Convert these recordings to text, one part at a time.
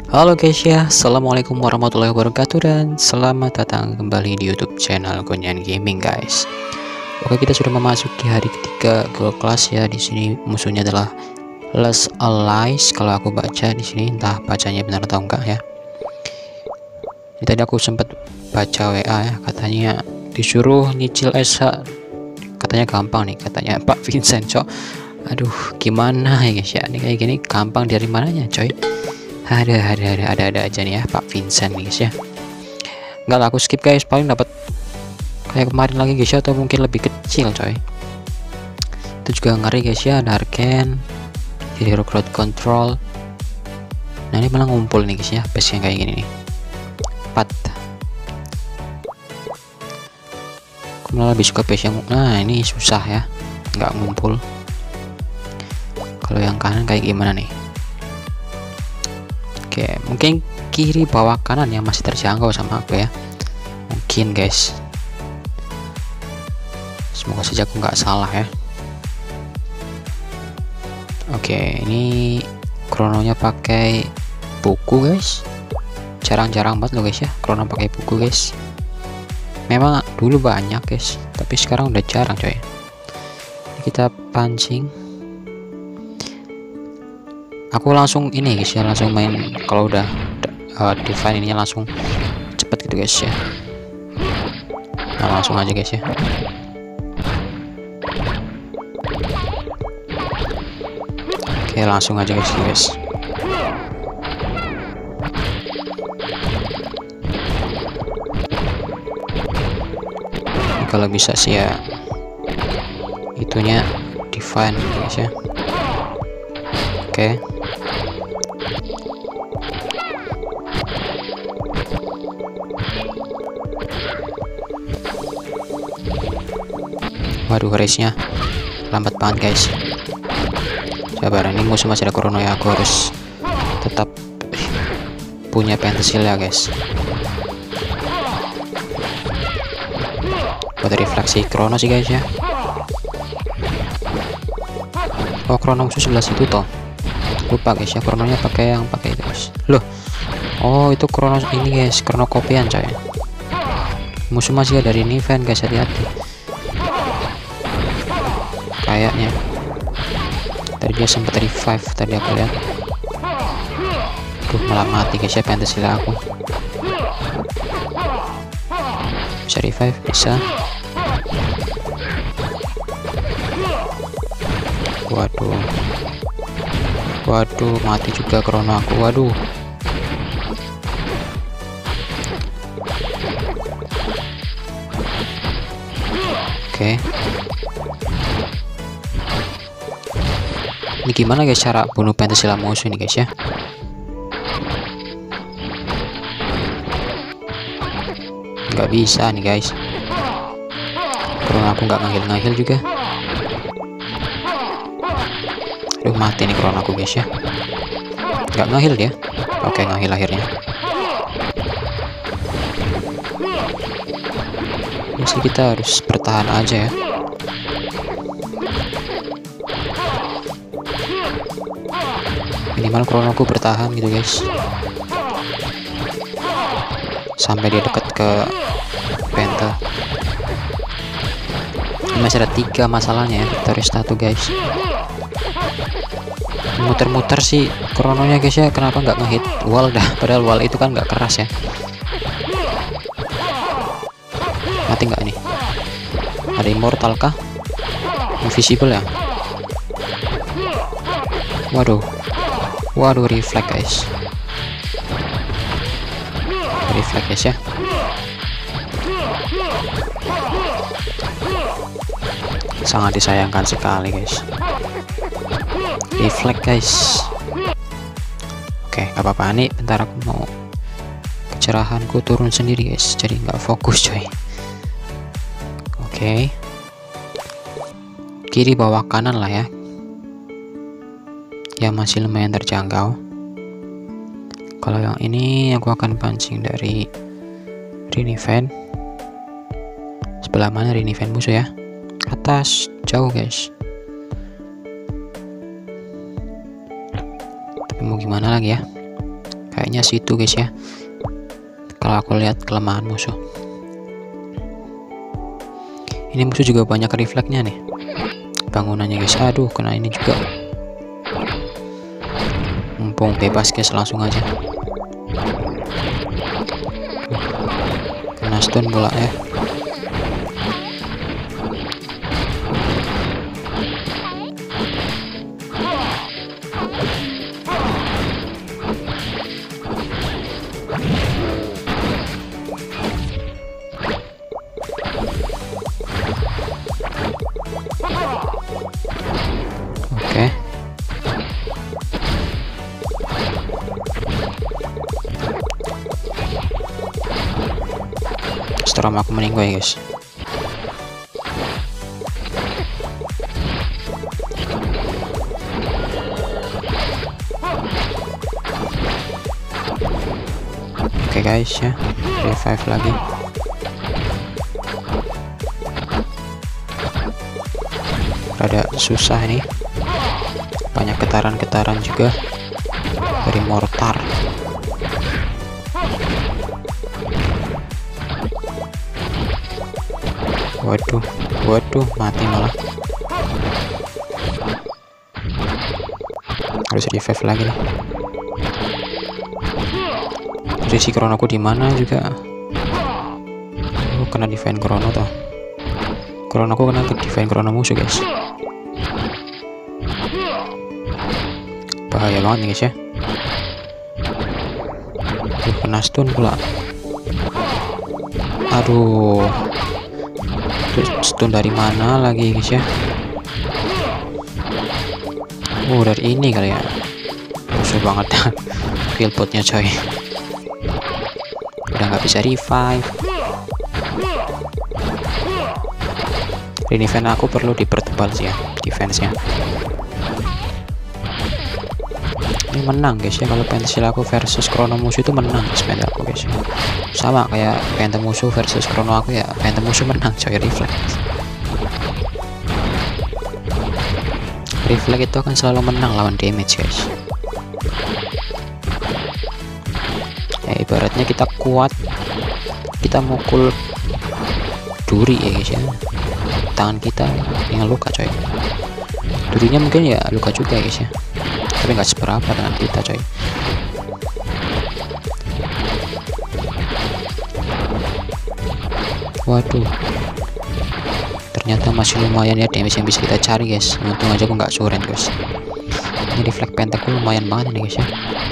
Halo guys ya, assalamualaikum warahmatullahi wabarakatuh dan selamat datang kembali di YouTube channel Kunyan Gaming guys. Oke, kita sudah memasuki hari ketiga Gold Class ya. Di sini musuhnya adalah Les Allies. Kalau aku baca di sini, entah bacanya benar atau enggak ya. Ini tadi aku sempat baca WA ya, katanya disuruh nyicil SH. Katanya gampang nih, katanya Pak Vincent. Aduh, gimana ya guys ya? Ini kayak gini gampang dari mananya, coy? Ada aja nih ya Pak Vincent nih guys ya. Enggak lah, aku skip guys, paling dapat kayak kemarin lagi guys ya, atau mungkin lebih kecil coy. Itu juga ngeri guys ya, ada Arcane, Hero Crowd Control. Nah ini malah ngumpul nih guys ya, base yang kayak gini nih. 4. Aku malah lebih suka base yang, nah ini susah ya, nggak ngumpul. Kalau yang kanan kayak gimana nih? Oke, mungkin kiri bawah kanan yang masih terjangkau sama aku ya, mungkin guys. Semoga saja aku nggak salah ya. Oke, ini krononya pakai buku guys, jarang-jarang banget loh guys ya krono pakai buku guys. Memang dulu banyak guys, tapi sekarang udah jarang coy. Ini kita pancing. Aku langsung ini guys ya, langsung main. Kalau udah define ininya langsung cepet gitu guys ya. Nah langsung aja guys ya. Oke, langsung aja guys. Kalau bisa sih ya itunya define guys ya. Oke. Waduh, race-nya lambat banget guys. Sabar, ini musuh masih ada krono ya, aku harus tetap punya pensil ya guys. Buat refleksi krono sih guys ya. Oh, krono musuh sebelah situ toh. Lupa guys ya, krononya pakai yang pakai itu guys. Loh, oh itu krono ini guys, krono kopian coy. Musuh masih ada di event guys, hati-hati. Kayaknya tadi dia sempat revive tadi aku lihat. Duh, malah mati guys ya pensil aku. Bisa revive, bisa. Waduh, mati juga krono aku. Waduh. Oke. Ini gimana guys cara bunuh pensil musuh ini guys ya? Nggak bisa nih guys. Krono aku nggak ngahil juga. Aduh, mati nih krono aku guys ya. Nggak ngahil dia. Oke, ngahil akhirnya. Jadi kita harus bertahan aja ya. Minimal krono aku bertahan gitu guys, sampai dia dekat ke pentel. Ini masih ada 3 masalahnya ya, victory satu guys. Muter-muter sih krononya guys ya, kenapa nggak ngehit wall dah, padahal wall itu kan nggak keras ya. Mati nggak nih? Ada immortal kah? Invisible ya? Waduh, reflect guys. Reflect guys ya. Sangat disayangkan sekali guys. Reflect guys. Oke, nggak apa-apa nih, bentar aku mau kecerahanku turun sendiri guys, jadi nggak fokus coy. Oke. Kiri bawah kanan lah ya, yang masih lumayan terjangkau. Kalau yang ini aku akan pancing dari Riniven. Sebelah mana Riniven musuh ya? Atas, jauh guys. Tapi mau gimana lagi ya? kayaknya situ guys ya, kalau aku lihat kelemahan musuh. Ini musuh juga banyak refleksnya nih bangunannya guys. Aduh, kena ini juga. Mumpung bebas guys, langsung aja. Kena stun pula ya. Oke. Storm aku meninggal ya guys. Oke guys ya, revive lagi. Rada susah nih, banyak getaran-getaran juga dari mortar. Waduh, mati malah. Harus revive lagi nih. Posisi kronoku di mana juga. Kena defend krono toh. Kronoku kena defend krono musuh guys. Bahaya banget nih guys ya. Kena stun pula. Aduh, stun dari mana lagi guys ya? Dari ini kali ya. Musuh banget fieldbotnya coy. Udah nggak bisa revive. Ini event aku perlu dipertebal sih ya defense-nya. Ini menang guys ya, kalau pensil aku versus krono musuh itu menang guys, pensil aku guys. Sama kayak phantom musuh versus krono aku ya, phantom musuh menang coy. Reflect itu akan selalu menang lawan damage guys. Ibaratnya kita kuat, kita mukul duri ya guys ya, tangan kita yang luka coy. Durinya mungkin ya luka juga guys ya, tapi nggak seberapa dengan kita coy. Waduh, ternyata masih lumayan ya damage yang bisa kita cari guys. Untung aja aku nggak suren guys. Ini reflect pentacle lumayan banget nih guys ya.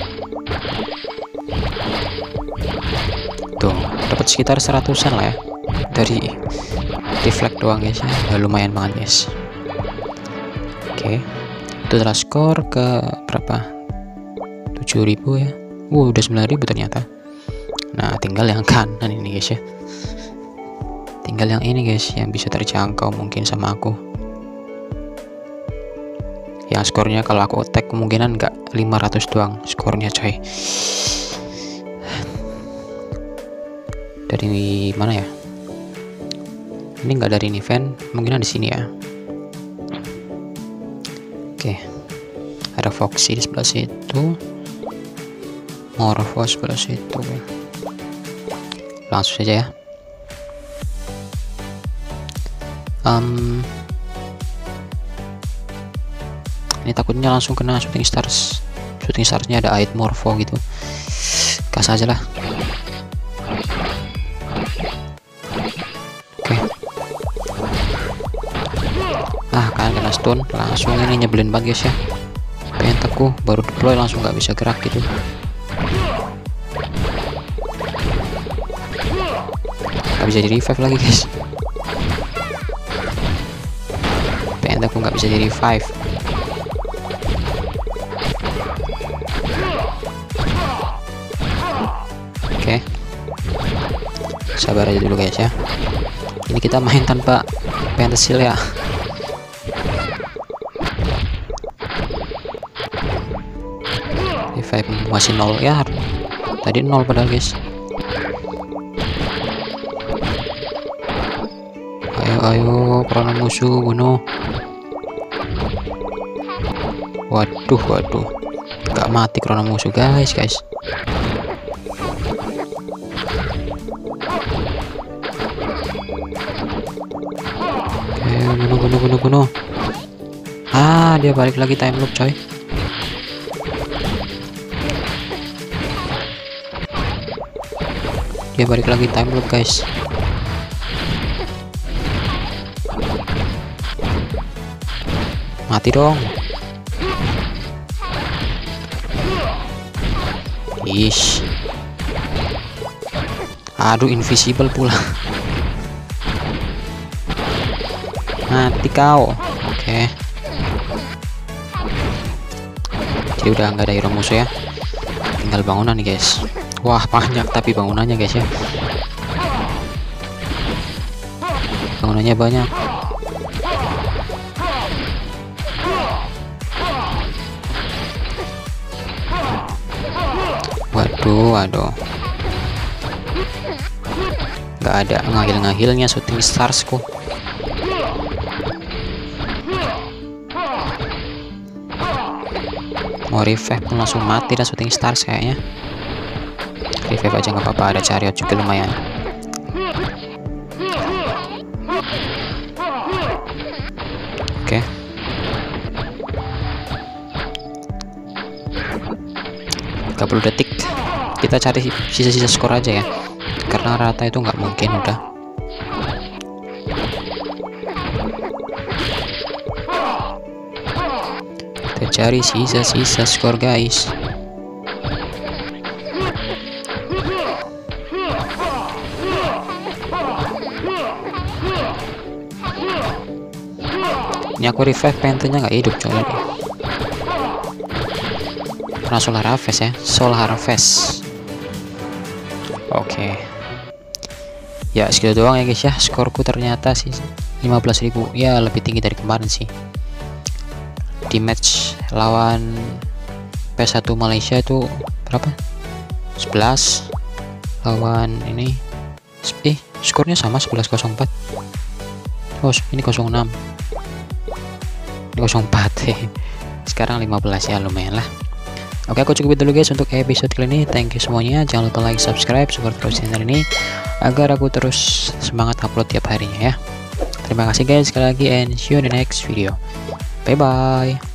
Tuh, dapat sekitar 100-an lah ya dari reflect doang guys ya. Udah lumayan banget guys. Oke, itu adalah skor ke berapa? 7.000 ya. Udah 9.000 ternyata. Nah, tinggal yang kanan ini guys ya. Tinggal yang ini guys, yang bisa terjangkau mungkin sama aku. Yang skornya kalau aku attack kemungkinan nggak 500 doang skornya coy. Dari mana ya? Ini nggak dari event, mungkin di sini ya. Oke, ada Foxy di sebelah situ, Morpho sebelah situ. Langsung saja ya. Ini takutnya langsung kena shooting stars. Shooting starsnya ada Aid Morpho gitu. Gas aja lah. Oke. Kalian kena stun, langsung ini nyebelin banget guys ya. Pentaku baru deploy langsung nggak bisa gerak gitu. Nggak bisa di revive lagi guys. Pentaku nggak bisa di revive. Oke, sabar aja dulu guys ya. Ini kita main tanpa pensil ya. Revive masih 0 ya. Tadi 0 padahal guys. Ayo krono musuh bunuh. Waduh, nggak nggak mati karena musuh guys. Oke, bunuh. Dia balik lagi time loop coy. Dia balik lagi time loop guys. Mati dong. Ish. Aduh, invisible pula. Mati kau. Oke. Jadi udah nggak ada hero musuh ya. Tinggal bangunan nih guys. Wah, banyak tapi bangunannya guys ya. Bangunannya banyak. Waduh. Nggak ada ngahil-ngahilnya shooting stars kok. Mau revive pun langsung mati dah shooting stars kayaknya. Revive aja nggak apa-apa, ada chariot juga lumayan. Oke. 30 detik. Kita cari sisa-sisa skor aja ya, karena rata itu nggak mungkin udah. Kita cari sisa-sisa skor guys. Ini aku revive pentennya nggak hidup coy. Karena Soul Harvest. Oke. Ya segitu doang ya guys ya. Skorku ternyata sih 15.000. Ya lebih tinggi dari kemarin sih. Di match lawan P1 Malaysia itu berapa? 11. Lawan ini skornya sama 11.04. Oh ini 06. Ini 04. Sekarang 15 ya, lumayan lah. Oke, aku cukupin dulu guys untuk episode kali ini. Thank you semuanya. Jangan lupa like, subscribe, support terus channel ini agar aku terus semangat upload tiap harinya ya. Terima kasih guys sekali lagi, and see you in the next video. Bye bye.